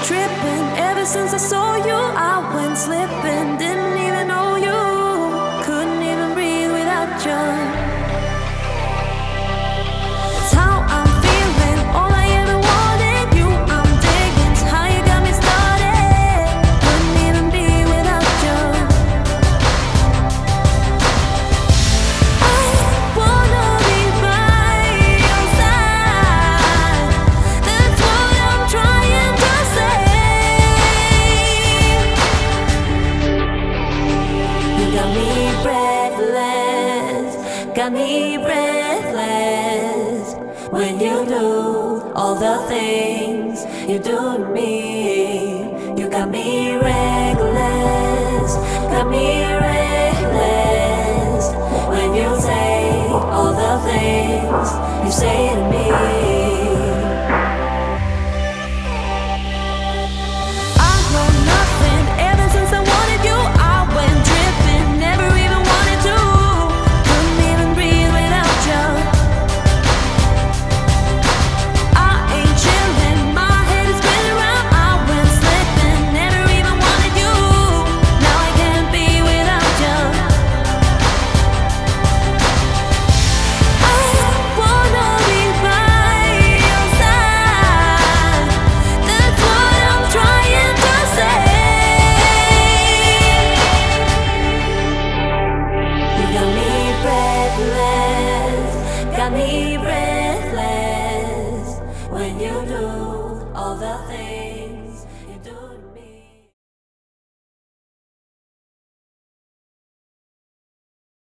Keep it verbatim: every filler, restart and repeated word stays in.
tripping. Ever since I saw you, I went slipping. Didn't even know you, couldn't even breathe without you. It's how I'm feeling, all I ever wanted. You, I'm digging, it's how you got me started. Couldn't even be without you. I wanna be by your side. That's what I'm trying to say. You got me breathless, got me breathless. When you do all the things you do to me, you got me reckless, got me reckless. When you say all the things you say to me.